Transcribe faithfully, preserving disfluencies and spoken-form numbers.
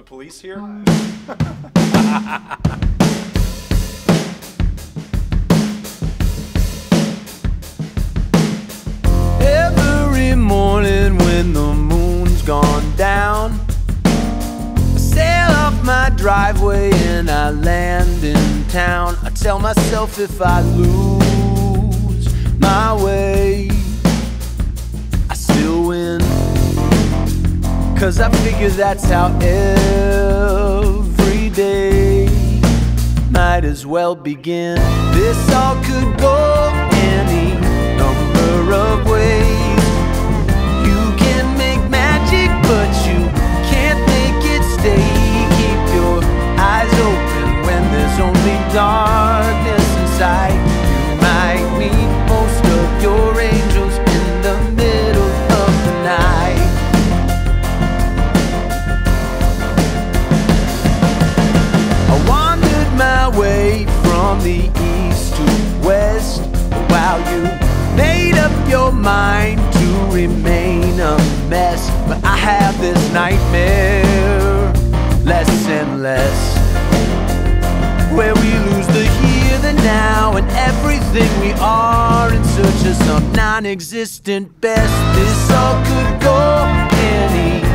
police here? Every morning when the moon's gone down, I sail off my driveway and I land in town. I tell myself if I lose my way, I still win, 'cause I figure that's how every day might as well begin. This all could go any number of ways. You can make magic, but you can't make it stay. Keep your eyes open when there's only darkness inside. You might meet most of your angels in the middle of the night. I wandered my way from the east to west, while you made up your mind to remain a mess. But I have this nightmare, less and less, where we lose the here, the now, and everything we are in search of some non-existent best. This all could go any